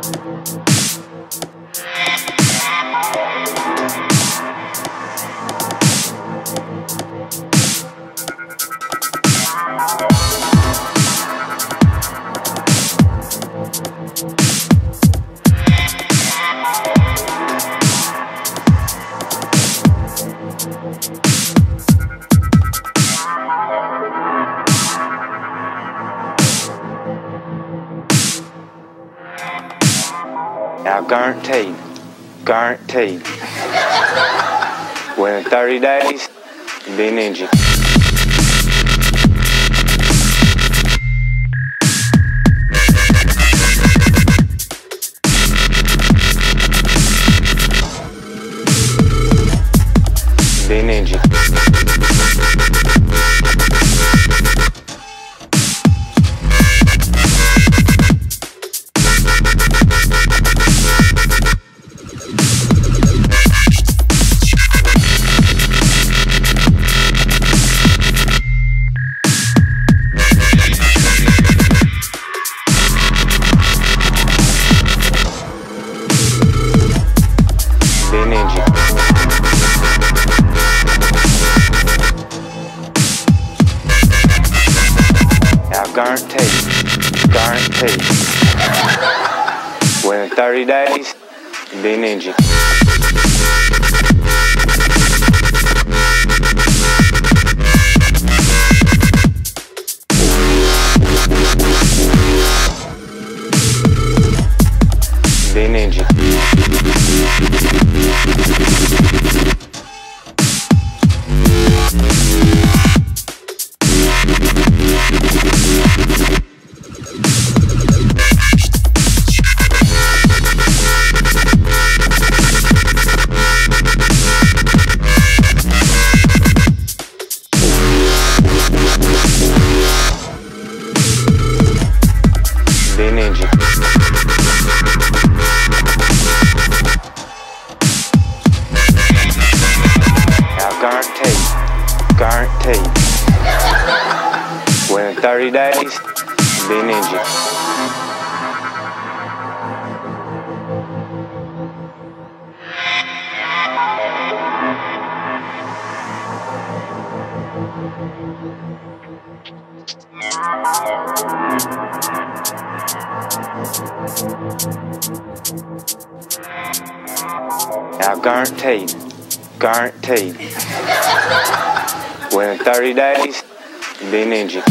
Now guaranteed, within 30 days, you'll be a ninja. Be a ninja. Guaranteed. Within 30 days, you'll be a ninja. Be a ninja. Be a ninja. Now guaranteed. Within 30 days, be a ninja. Now guaranteed. Within 30 days, you'll be a ninja.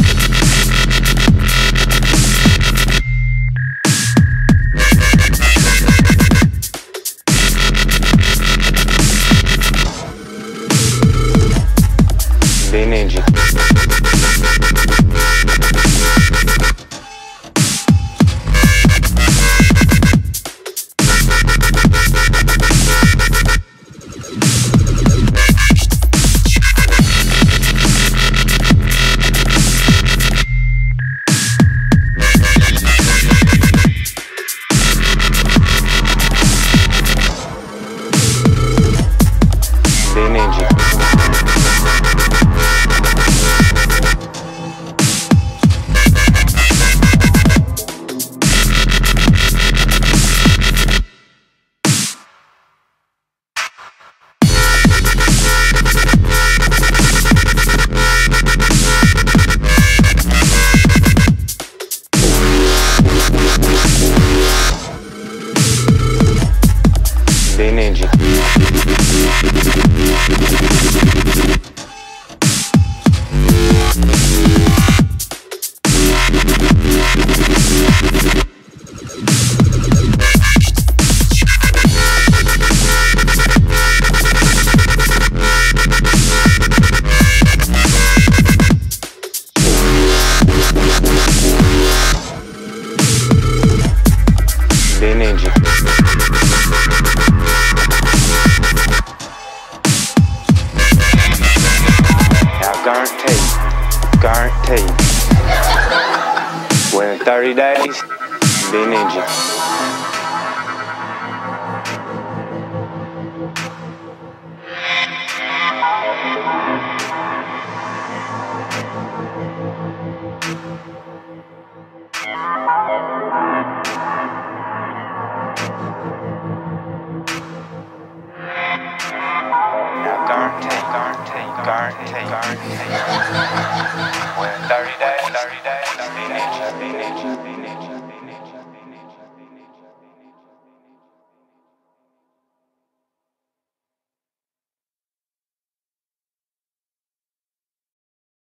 Be a ninja. Be a ninja. Be a ninja. Guaranteed. Within 30 days, be a ninja.